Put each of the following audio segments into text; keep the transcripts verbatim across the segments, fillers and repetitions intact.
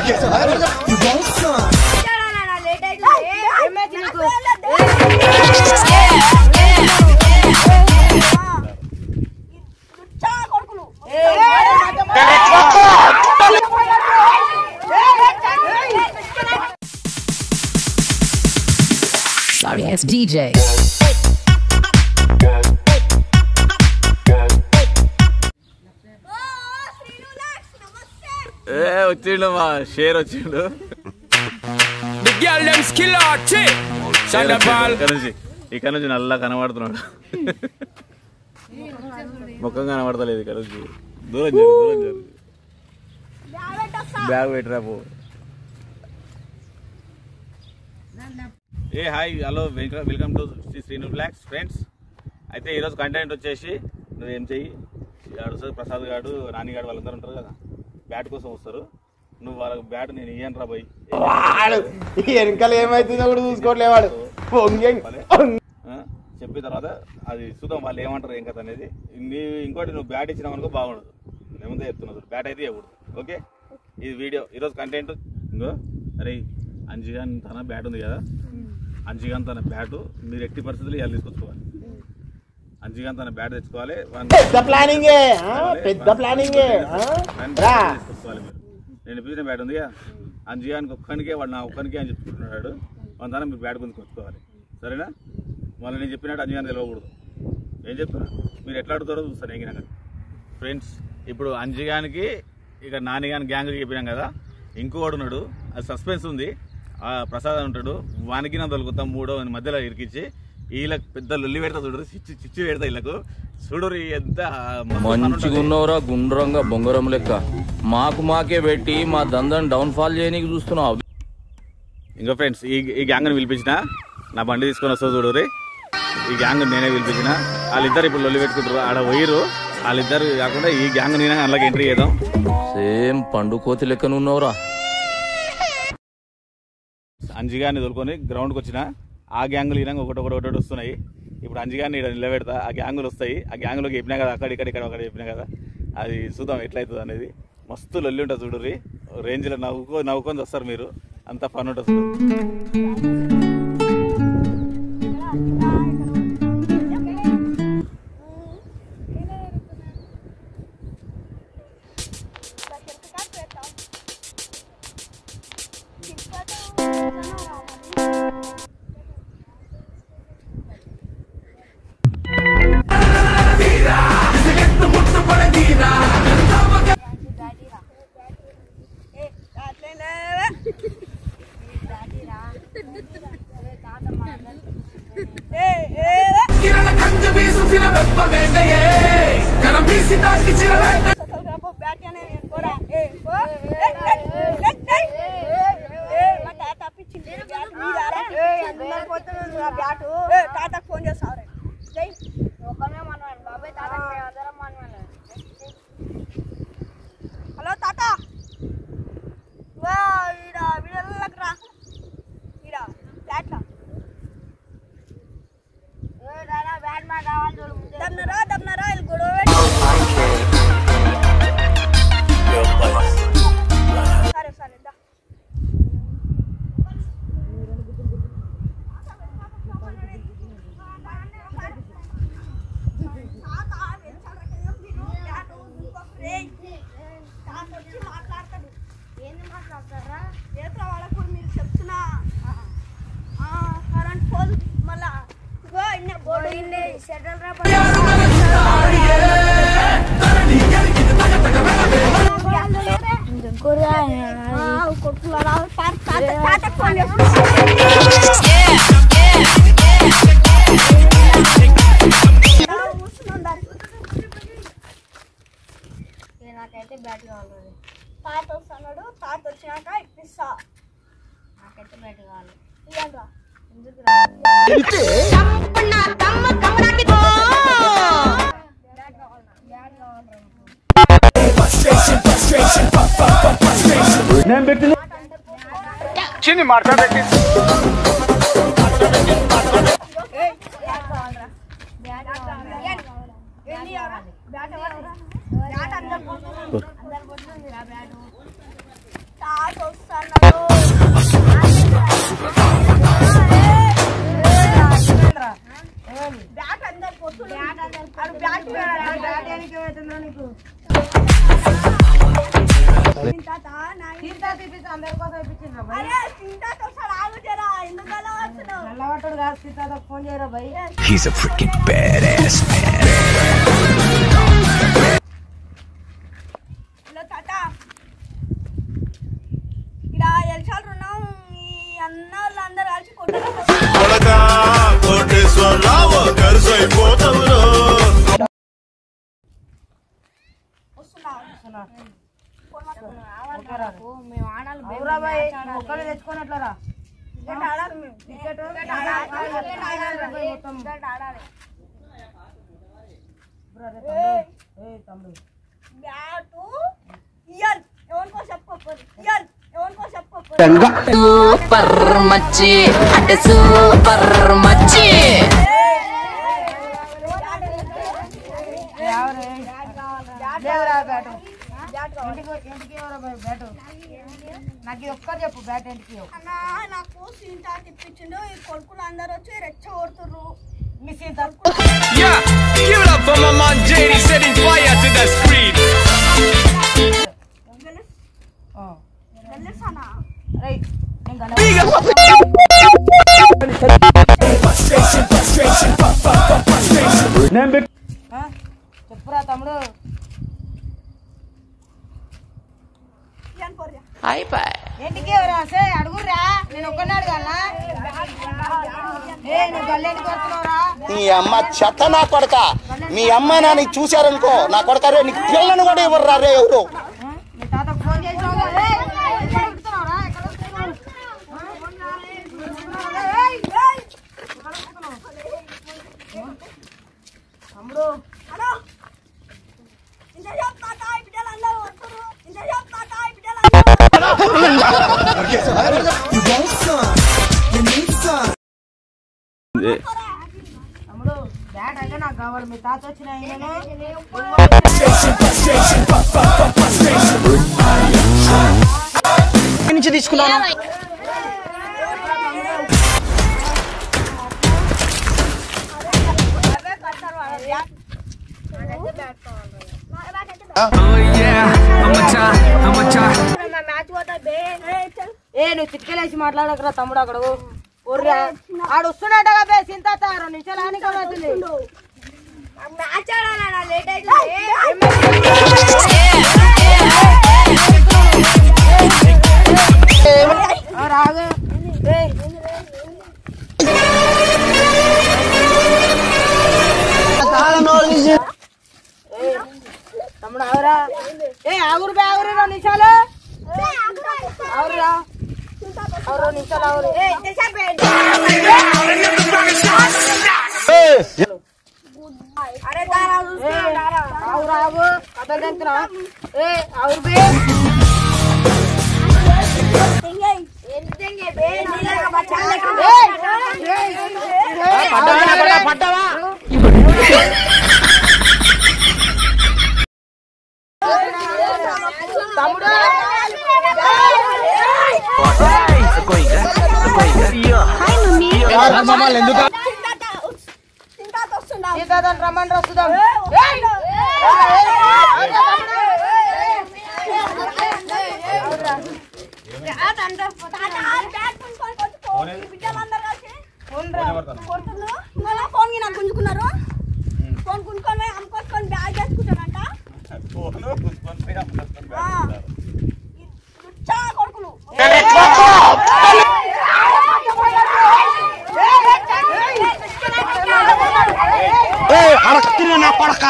Sorry ass D J. ఏ వచ్చిండు మా share వచ్చిండు ఇక్కడ నుంచి నల్లా కనబడుతున్నాడు ముఖం కనబడతలేదు ఇక్కడ నుంచి దూరం జరుగు దూరం జరుగు బ్యాగ్ పెట్టరా పో ఏ hi hello welcome to Sri Srinu vlogs friends. అయితే ఈరోజు కంటెంట్ వచ్చేసి నువ్వేం చెయ్యి అడుగు ప్రసాద్ గారు నానిగాడు వాళ్ళందరూ ఉంటారు కదా బ్యాట్ కోసం వస్తారు. నువ్వు వాళ్ళకి బ్యాట్ నేను ఇయ్యను రా పోయి వెనకాల ఏమైతుందో కూడా చూసుకోవట్లేవాడు చెప్పిన తర్వాత అది చూద్దాం వాళ్ళు ఏమంటారు ఏం కథ అనేది. నీ ఇంకోటి నువ్వు బ్యాట్ ఇచ్చినావు అనుకో బాగుండదు. నేను ముందే చెప్తున్నావు బ్యాట్ అయితే ఇవ్వకూడదు. ఓకే ఇది వీడియో ఈరోజు కంటెంట్. ఇంకో అరే అంజిగాన్ తన బ్యాట్ ఉంది కదా అంజిగాన్ తన బ్యాట్ మీరు ఎట్టి పరిస్థితులు ఇవాళ తీసుకొచ్చుకోవాలి. అంజిగాన్ తన బ్యాట్ తెచ్చుకోవాలి. తీసుకొచ్చుకోవాలి మీరు. నేను ఇప్పించిన బ్యాట్ ఉంది కదా అంజిగానికి ఒక్కనికే వాడు నా ఒక్కనికే అని చెప్పుకుంటున్నాడు. మన తన మీరు బ్యాట్ కొనుక్కొచ్చుకోవాలి సరేనా. మళ్ళీ నేను చెప్పినట్టు అంజిగాన్ తెలియకూడదు. ఏం చెప్తున్నా మీరు ఎట్లా ఆడుతారో చూస్తాను. ఏం కానీ ఫ్రెండ్స్ ఇప్పుడు అంజిగానికి ఇక నానిగాని గ్యాంగ్ చెప్పినాం కదా ఇంకోడు ఉన్నాడు. అది సస్పెన్స్ ఉంది. ప్రసాద్ అని ఉంటాడు వానికి నా దొరుకుతాం మూడో మధ్యలో ఇరికిచ్చి వీళ్ళకి పెద్ద లొల్లి పెడతా చూడరు చిచ్చు చిచ్చు పెడతా వీళ్ళకు చూడరు ఎంత మంచిగా ఉన్నవరా గుండ్రంగా బొంగరం లెక్క మాకు మాకే పెట్టి మా దందని డౌన్ ఫాల్ చేయనీకి చూస్తున్నావు. ఇంకో ఫ్రెండ్స్ ఈ ఈ గ్యాంగ్ని పిలిపించిన నా బండి తీసుకొని వస్తా చూడరు. ఈ గ్యాంగ్ నేనే పిలిపించిన. వాళ్ళిద్దరు ఇప్పుడు లొల్లి పెట్టుకుంటారు ఆడ పోయిరు. వాళ్ళిద్దరు కాకుండా ఈ గ్యాంగ్ నేను అందులోకి ఎంట్రీ చేద్దాం. సేమ్ పండు కోతి లెక్కన ఉన్నవరా. అంజిగాన్ని తోలుకొని గ్రౌండ్కి వచ్చిన ఆ గ్యాంగులు ఈయన ఒకటి ఒకటి ఒకటి వస్తున్నాయి. ఇప్పుడు అంజిగాన్ని ఇక్కడ నిలబెడతా ఆ గ్యాంగులు వస్తాయి. ఆ గ్యాంగులోకి చెప్పినా కదా అక్కడ ఇక్కడ ఇక్కడ ఒకటి చెప్పినా కదా అది చూద్దాం ఎట్లయితుంది అనేది. మస్తు లొల్లి ఉంటుంది చూడరి. రేంజ్లో నవ్వుకో నవ్వుకొని వస్తారు మీరు. అంత ఫన్ ఉంటుంది చూడు. ఫోన్ చేస్తావు హలో తాత వీడల్లా ఈడ బ్యాట్లా దమ్నరా దమ్నరా వీళ్ళు గొడవ సరే సరే మాట్లాడతాడు ఏంది మాట్లాడతారా ఏదో వాళ్ళకు మీరు చెప్తున్నా కరెంట్ పోల్ మళ్ళా బోర్డు షెడ్యూల్ రా నాకైతే బ్యాట్ కావాలి. తాత వస్తున్నాడు తాత వచ్చినాక ఇప్పిస్తా. నాకైతే బ్యాట్ కావాలి. ఇయ్యండ్రా ఎందుకు చిన్ని మాట్లాడి తాత సీతా తీపిస్తా అందరి కోసం ఇప్పించిండ్రా భయ్. అరే సీతాతో ఒకసారి ఆగు జరా, ఎందుకు అలా వస్తున్నావు? నల్లబట్టడు కాదు సీతాతో ఫోన్ చేయరా భయ్. He's a freaking badass man. Hello తాత, ఇక్కడ ఎల్సాలు ఉన్నాం, ఈ అన్న వాళ్ళందరూ కలిసి కొట్టేసుకుంటారు. మేము ఆడాలి, అవురా భయ్, ఒక్కళ్ళు తెచ్చుకోనట్లరా క్రికెట్ ఆడాలి, మేము క్రికెట్ క్రికెట్ ఆడాలి, క్రికెట్ ఆడాలి, మొత్తం క్రికెట్ ఆడాలి. ఏ తమ్ముడు బ్యాటు ఇయర్ ఎవరికో చెప్పుకోపోదు, ఇయర్ ఎవరికో చెప్పుకోపోదు. సూపర్ మచ్చి అంటే సూపర్ మచ్చి. లేవురా బ్యాటు ఇంటికి ఇంటికి ఎవరా భయ్ బ్యాటు? నాకు ఇది ఒక్కటి చెప్పు బ్యాట్ ఇంటికి ఇవ్వు. అన్న నాకు సీతా తిప్పించిండు, ఈ కొడుకులు అందరు వచ్చి రెచ్చ కొడుతుర్రు. మీ సీతా Yeah, give it up for my man J D setting fire to the street. తెలుసానా? రైట్ నేను చెప్పురా తమ్ముడు. ఇయర్ పోర్యా. ఇంటికి ఎవరా సే అడుగురా, నేను ఒక్కనే అడగాలా? ఏ నువ్వు గల్లెంటికి వస్తున్నావురా? నీ అమ్మ చెత్త నా కొడక, మీ అమ్మ నాన్న చూశారనుకో నా కొడక రే, నీకు పిల్లను కూడా ఇవ్వరు రే ఎవరు. మీ తాతకు ఫోన్ చేసినావు కదా? ఏయ్, ఎక్కడ ఎక్కుతున్నావురా? ఎక్కడ ఎక్కుతున్నావు? ఏయ్, ఏయ్, ఎక్కడ ఎక్కుతున్నావు? తమ్ముడు హలో, ఇంత చెప్తాట ఈ బిడ్డలు అందరూ వస్తుర్రు, ఇంత చెప్తాట ఈ బిడ్డలు అందరూ. తమ్ముడు బ్యాట్ అయితే నాకు కావాలి. మీ తాత వచ్చిన నేను నుంచి తీసుకున్నాను. Oh yeah, I'm a tie, I'm a tie. Match పోతా బే. ఏ నువ్వు చిట్కలేసి మాట్లాడకరా తమ్ముడు. అక్కడ ఒర్రా ఆడు వస్తున్నాడగా బే సింతాత రెండు నిమిషాలు ఆనికి అవుతుంది. మ్యాచ్ ఆడాలన్నా లేట్ అవుతుంది. రాగు తమ్ముడు ఆగురా. ఏ ఆగురు బే ఆగురు రెండు నిమిషాలు ఆగురా. ఆగు రెండు నిమిషాలు ఆగురు. ఏ ఇంతసేపు అరే దారా చూస్తున్నా దారా. ఆగురా ఆగు కథలు తెంతున్నా. ఏ ఆగురు బే తెంగేయ్ ఏంటి తెంగే బే నీలాగా బచ్చాలే పడ్డావా? తమ్ముడు ఎందుకు సింతాత వస్తుందా? సీతాతను రమ్మని వస్తుందాం. బిడ్డలందరూ కలిసి కొడుతున్నారు. ఇంకా ఫోన్ నాకు గుంజుకున్నారు. ఫోన్ గుంజుకొని పోయి అమ్ముకొచ్చుకొని బ్యాగ్ చేసుకుంటానంట. లుచ్చా కొడుకులు. నా కొడక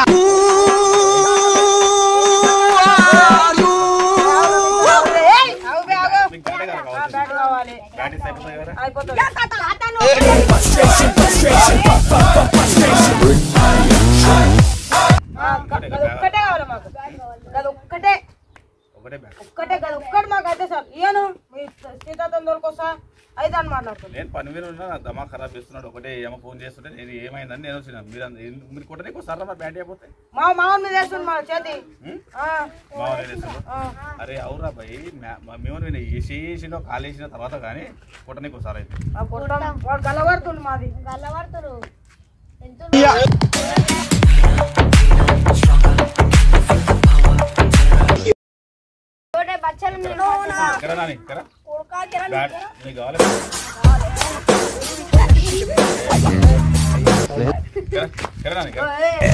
అయిపోతుంది. ఒక్కటే కావాలి మాకు. అది ఒక్కటే ఒక్కటే కదా ఒక్కటి మాకు అయితే సార్ ఇయ్యను. మీ సీతాతం దొరికొస్తా అయితే అని మాట్లాడుతున్నాను. నేను పని మీద ఉన్నా, నాకు దమా ఖరాబ్ చేస్తున్నాడు. ఒకటే ఏమో ఫోన్ చేస్తుంటే నేను ఏమైందని నేను వచ్చిన. మీరు అంద- మీరు కొట్టడానికి ఒకసారి మా బ్యాట్ అయిపోతే మా మామూలు మీద వేస్తుంది మా చేతి. అరే అవురా భయ్, మేము నేను వేసి వేసిన కాలు వేసిన తర్వాత కానీ కొట్టడానికి ఒకసారి అయితే వాడు గల్లబడుతుంది మాది. గల్లబడుతురు ఎంత బచ్చలు ఇక్కడ నాని ఇక్కడ ఉడకా కిరా బ్యాట్ నీకు కావాలి ఇక్కడ ఇక్కడ నాని ఇక్కడ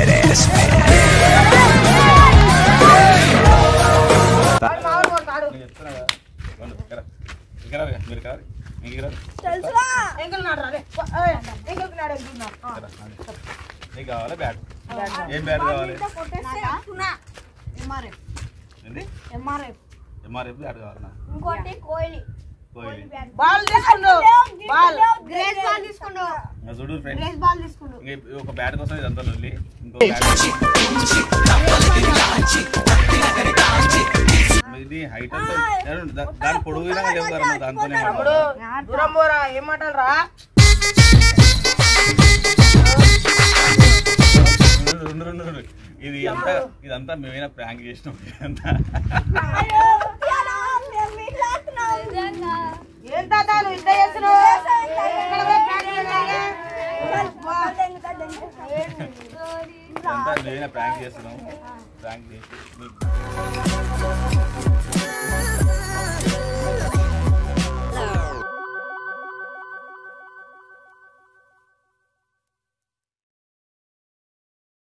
వాడు మామూలు వాడు కాడు. నేను చెప్తున్నా కదా వండు, ఇక్కడ ఇక్కడ రా, మీరు ఇక్కడ రా, ఇంక ఇక్కడ రా. తెలుసురా ఎంకల్ నాడు రా, రే. ఏయ్, ఎంకల్కి నాడు వెళ్తున్నా. ఆ. ఇక్కడ నాని. నీకు కావాలి బ్యాట్ ఏం బ్యాట్ కావాలి కొట్టేస్తే వస్తున్నా ఎంఆర్ఎఫ్ ఏంది ఎంఆర్ఎఫ్ ఎంఆర్ఎఫ్ బ్యాట్ కావాలి నాకు ఇంకోటి కోహ్లీ కోహ్లీ బాల్ తీసుకుండు బాల్ గ్రేస్ బాల్ తీసుకుండు నా చూడు ఫ్రెండ్స్ గ్రేస్ బాల్ తీసుకుండు ఇంక ఒక బ్యాట్ కోసం ఇదంతా లొల్లి ఇంకో బ్యాట్ ఇది హైట్ అంతా దా- దాని పొడుగు విధంగా లేవు కదా మరి దాంతోనే తమ్ముడు దూరం పోరా ఏం మాటలు రా రెండు రెండు రెండు రెండు ఇది అంతా ఇదంతా మేమైనా ప్రాంక్ చేసినాం ఇదంతా ఏం తాత నువ్వు ఇంత చేస్తున్నావు ఎక్కడ పోయి ప్రాక్టీస్ చేయాలి? ఇదంతా మేమైనా ప్రాంక్ చేస్తున్నాం ప్రాంక్ చేసి మీకు